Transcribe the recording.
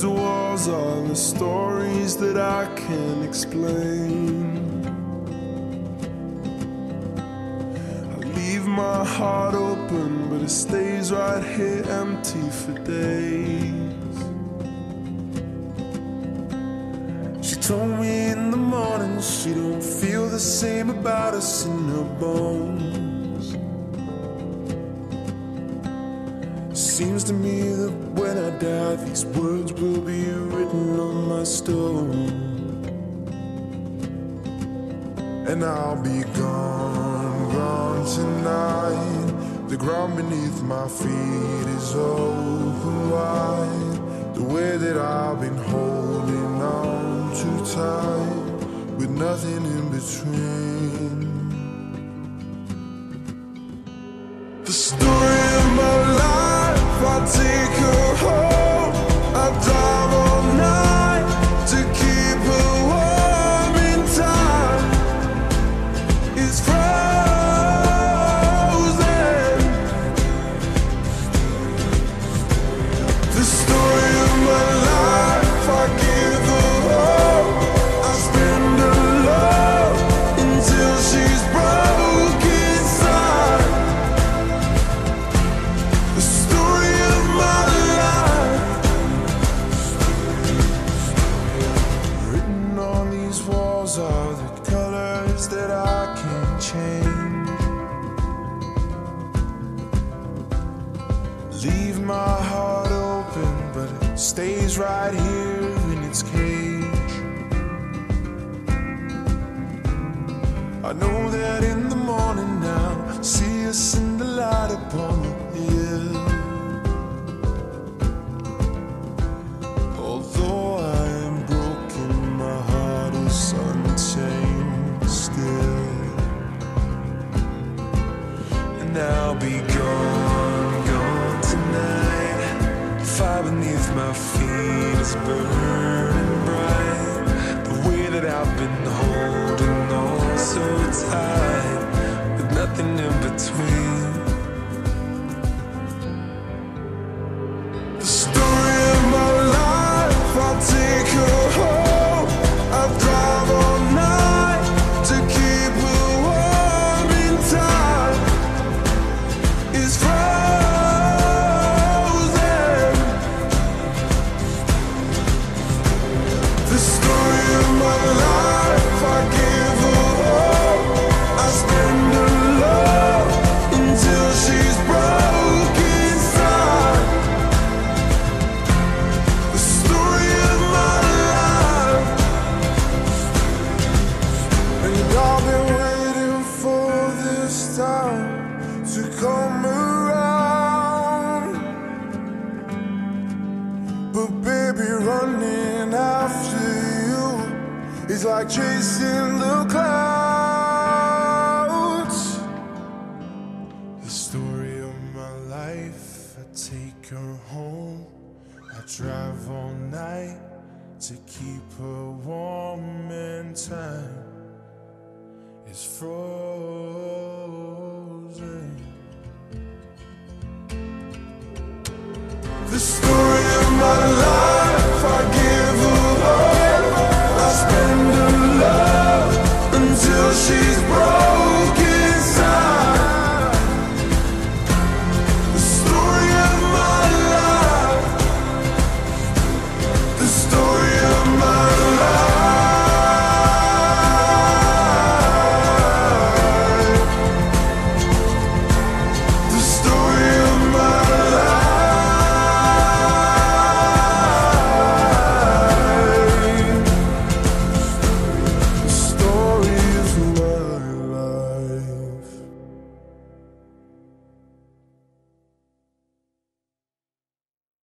These walls are the stories that I can't explain. I leave my heart open, but it stays right here empty for days. She told me in the morning she don't feel the same about us in her bones. Seems to me that when I die, these words will be written on my stone. And I'll be gone, gone tonight. The ground beneath my feet is open wide. The way that I've been holding on too tight, with nothing in between. The story of my life, I take her home. I drive all night to keep her warm in time. It's frozen. The story of my life, I give her hope. I spend her love until she's broke inside. The story of my life, written on these walls are the colors that I can't change. Leave my heart open, but it stays right here in its cage. I know that in the morning now, see us in the light upon the hill. Although I am broken, my heart is unchained still. And I'll be gone, gone tonight. The fire beneath my feet is burning bright. The way that I've been holding on so tight, with nothing in between. The story of my life, I take her home. I drive all night to keep her warm in time. It's frozen. The story of my life, I give her hope. I spend her love until she's broke inside. The story of my life, and I've been waiting for this time to come around. But baby, running after you is like chasing the clouds. The story of my life, I take her home. I drive all night to keep her warm and time is frozen. The story